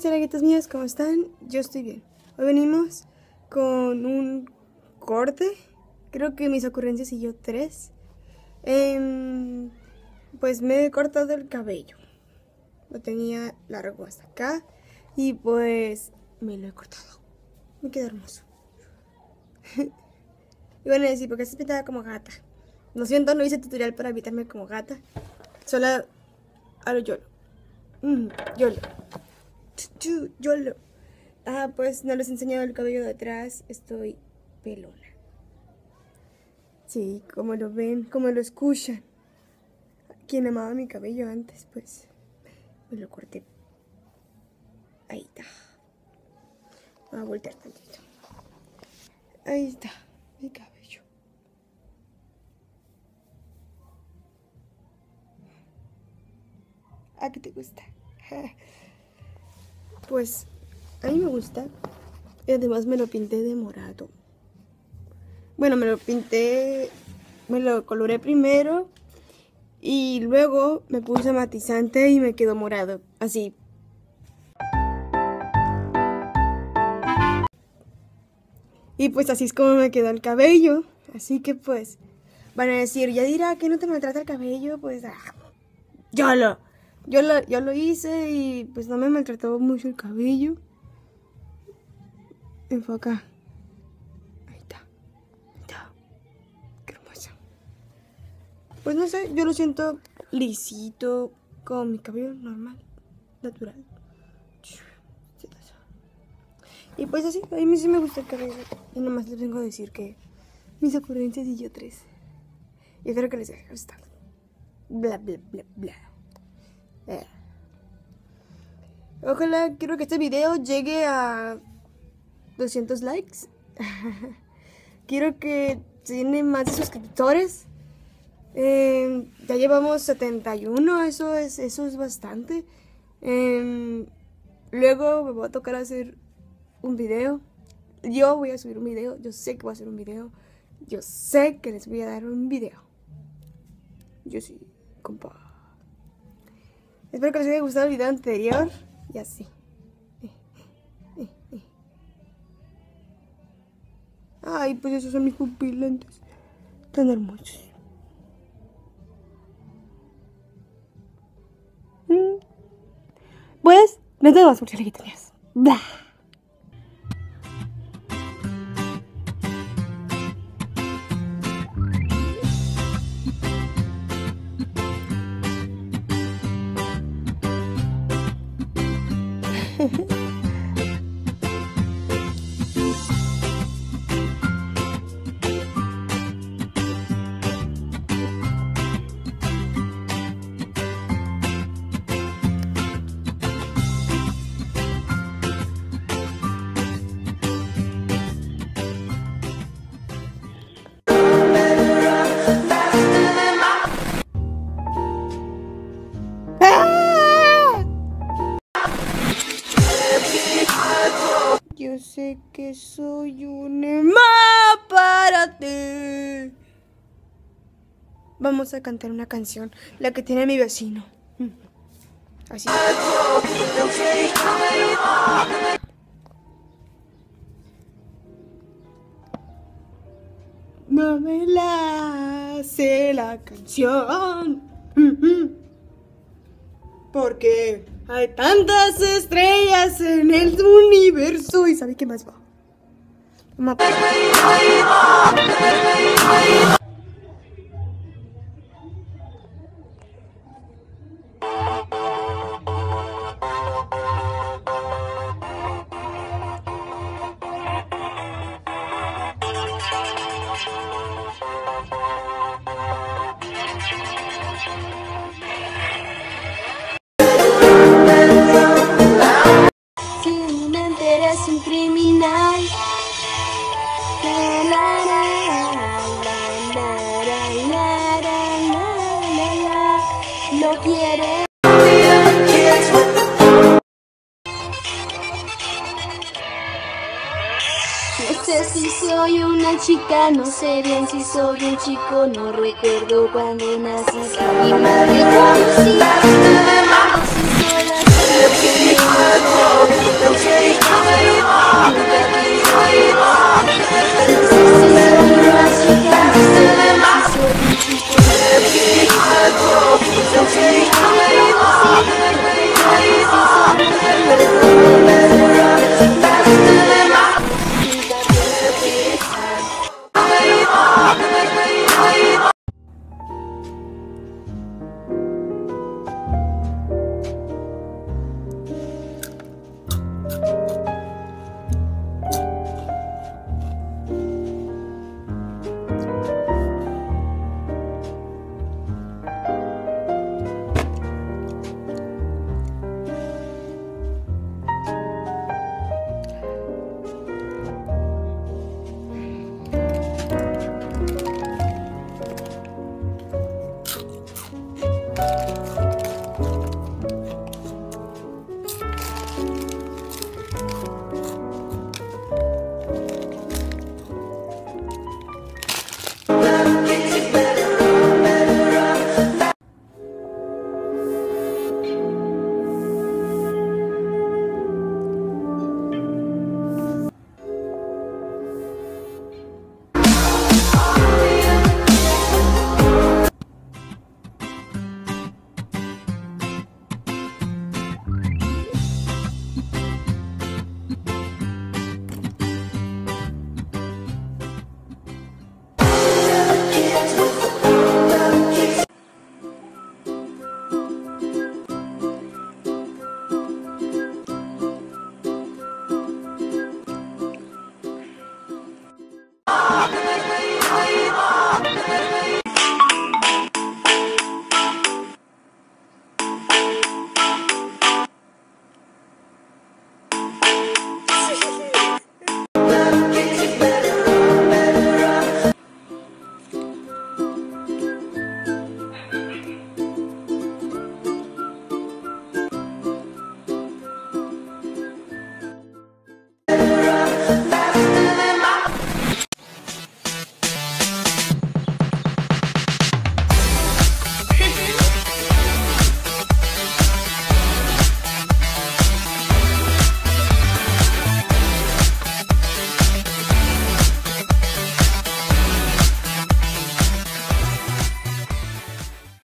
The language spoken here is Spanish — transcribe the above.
murciélaguitos míos, ¿cómo están? Yo estoy bien. Hoy venimos con un corte. Creo que mis ocurrencias y yo 3. Pues me he cortado el cabello. Lo tenía largo hasta acá. Y pues me lo he cortado. Me queda hermoso. Y van a decir, porque estás pintada como gata. Lo siento, no hice tutorial para evitarme como gata. Solo a lo YOLO. YOLO. YOLO. Pues no les he enseñado el cabello de atrás. Estoy pelona. Sí, como lo ven, como lo escuchan. Quien amaba mi cabello antes, pues me lo corté. Ahí está. Voy a voltear tantito. Ahí está mi cabello. ¿A qué te gusta? Pues a mí me gusta. Y además me lo pinté de morado. Bueno, me lo pinté, me lo coloré primero y luego me puse matizante y me quedó morado, así. Y pues así es como me quedó el cabello. Así que pues van a decir, ya dirá que no te maltrata el cabello, pues yo lo hice y pues no me maltrató mucho el cabello. Enfoca. Ahí está. Qué hermoso. Pues no sé, yo lo siento lisito, con mi cabello normal, natural. Y pues así, a mí sí me gusta el cabello. Y nomás les vengo a decir que mis ocurrencias y yo 3. Y espero que les haya gustado. Bla, bla, bla, bla. Ojalá, quiero que este video llegue a 200 likes. Quiero que se llenen más de suscriptores. Ya llevamos 71, eso es bastante. Luego me va a tocar hacer un video. Yo voy a subir un video. Yo sé que voy a hacer un video. Yo sé que les voy a dar un video. Yo sí, compa. Espero que les haya gustado el video anterior. Y así. Ay, pues esos son mis pupilentes. Tan hermosos. Pues, nos vemos, murciélaguitos míos. Blah. Yo sé que soy un imán para ti. Vamos a cantar una canción, la que tiene mi vecino. Así. No me la sé la canción. Porque hay tantas estrellas en el universo. ¿Y sabe qué más va? Eres un criminal. No quiere. No sé si soy una chica, no sé bien si soy un chico, no recuerdo cuando nací. Mi madre conocía, si soy así. Don't take my heart,